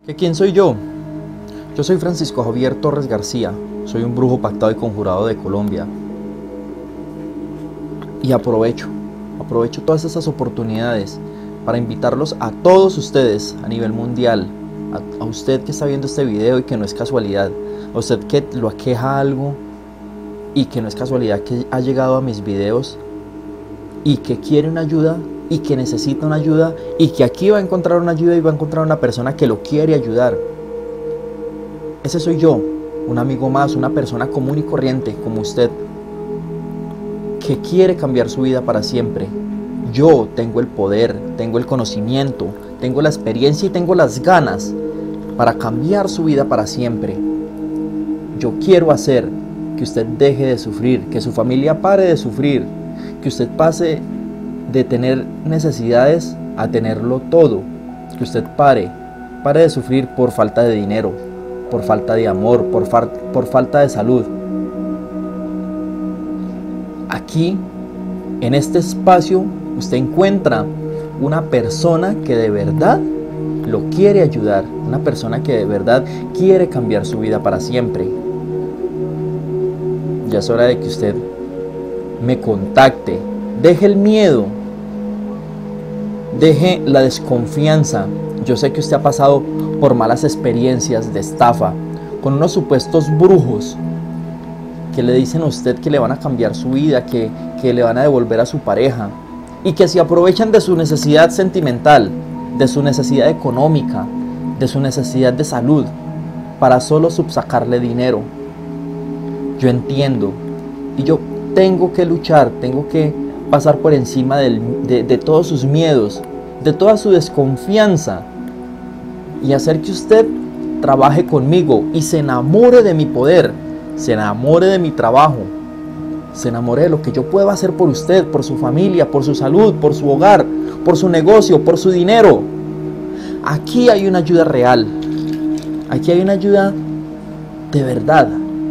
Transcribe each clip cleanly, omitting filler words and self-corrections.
¿Que quién soy yo? Yo soy Francisco Javier Torres García, soy un brujo pactado y conjurado de Colombia. Y aprovecho todas estas oportunidades para invitarlos a todos ustedes a nivel mundial, a usted que está viendo este video y que no es casualidad, a usted que lo aqueja algo y que no es casualidad que ha llegado a mis videos y que quiere una ayuda y que necesita una ayuda y que aquí va a encontrar una ayuda y va a encontrar una persona que lo quiere ayudar. Ese soy yo, un amigo más, una persona común y corriente como usted, que quiere cambiar su vida para siempre. Yo tengo el poder, tengo el conocimiento, tengo la experiencia y tengo las ganas para cambiar su vida para siempre. Yo quiero hacer que usted deje de sufrir, que su familia pare de sufrir, que usted pase de tener necesidades a tenerlo todo, que usted pare de sufrir por falta de dinero, por falta de amor, por falta de salud. Aquí, en este espacio, usted encuentra una persona que de verdad lo quiere ayudar, una persona que de verdad quiere cambiar su vida para siempre. Ya es hora de que usted me contacte, deje el miedo, deje la desconfianza. Yo sé que usted ha pasado por malas experiencias de estafa con unos supuestos brujos que le dicen a usted que le van a cambiar su vida, que le van a devolver a su pareja y que se aprovechan de su necesidad sentimental, de su necesidad económica, de su necesidad de salud para solo subsacarle dinero. Yo entiendo y yo tengo que luchar, tengo que pasar por encima de todos sus miedos, de toda su desconfianza y hacer que usted trabaje conmigo y se enamore de mi poder, se enamore de mi trabajo, se enamore de lo que yo puedo hacer por usted, por su familia, por su salud, por su hogar, por su negocio, por su dinero. Aquí hay una ayuda real, aquí hay una ayuda de verdad.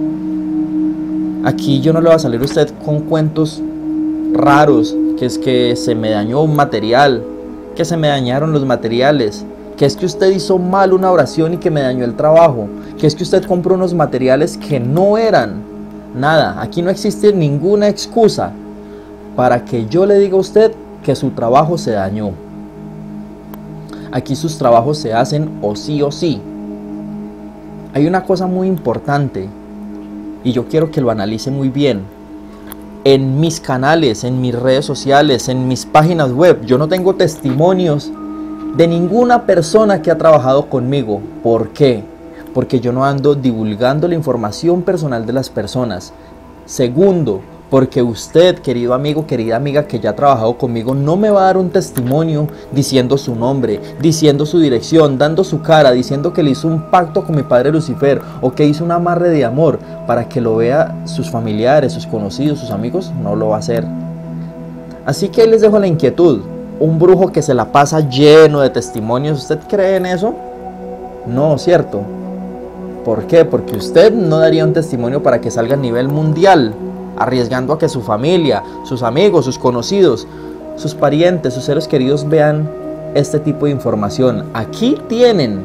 Aquí yo no le voy a salir a usted con cuentos raros, que es que se me dañó un material, que se me dañaron los materiales, que es que usted hizo mal una oración y que me dañó el trabajo, que es que usted compró unos materiales que no eran nada. Aquí no existe ninguna excusa para que yo le diga a usted que su trabajo se dañó. Aquí sus trabajos se hacen o sí o sí. Hay una cosa muy importante y yo quiero que lo analice muy bien. En mis canales, en mis redes sociales, en mis páginas web, yo no tengo testimonios de ninguna persona que ha trabajado conmigo. ¿Por qué? Porque yo no ando divulgando la información personal de las personas. Segundo, porque usted, querido amigo, querida amiga que ya ha trabajado conmigo, no me va a dar un testimonio diciendo su nombre, diciendo su dirección, dando su cara, diciendo que le hizo un pacto con mi padre Lucifer o que hizo un amarre de amor para que lo vea sus familiares, sus conocidos, sus amigos. No lo va a hacer. Así que ahí les dejo la inquietud. Un brujo que se la pasa lleno de testimonios, ¿usted cree en eso? No, ¿cierto? ¿Por qué? Porque usted no daría un testimonio para que salga a nivel mundial, arriesgando a que su familia, sus amigos, sus conocidos, sus parientes, sus seres queridos vean este tipo de información. Aquí tienen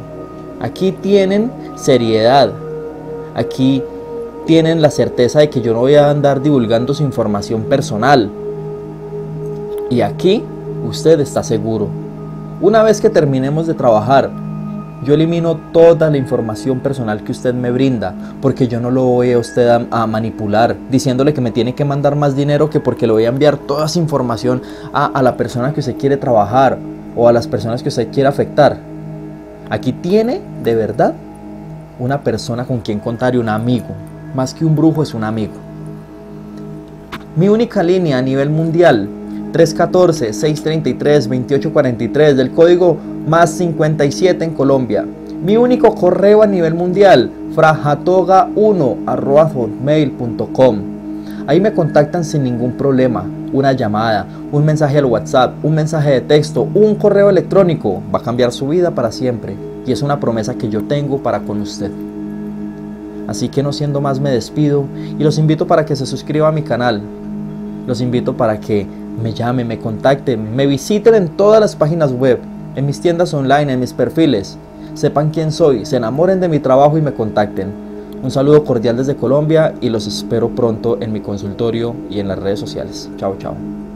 seriedad, aquí tienen la certeza de que yo no voy a andar divulgando su información personal. Y aquí usted está seguro. Una vez que terminemos de trabajar, yo elimino toda la información personal que usted me brinda, porque yo no lo voy a usted a manipular, diciéndole que me tiene que mandar más dinero, que porque le voy a enviar toda esa información a la persona que usted quiere trabajar o a las personas que usted quiere afectar. Aquí tiene, de verdad, una persona con quien contar y un amigo. Más que un brujo, es un amigo. Mi única línea a nivel mundial, 314-633-2843, del código +57 en Colombia. Mi único correo a nivel mundial, frajatoga1@hotmail.com. Ahí me contactan sin ningún problema. Una llamada, un mensaje al WhatsApp, un mensaje de texto, un correo electrónico va a cambiar su vida para siempre. Y es una promesa que yo tengo para con usted. Así que no siendo más, me despido y los invito para que se suscriban a mi canal. Los invito para que me llamen, me contacten, me visiten en todas las páginas web, en mis tiendas online, en mis perfiles. sepan quién soy, se enamoren de mi trabajo y me contacten. Un saludo cordial desde Colombia y los espero pronto en mi consultorio y en las redes sociales. Chao, chao.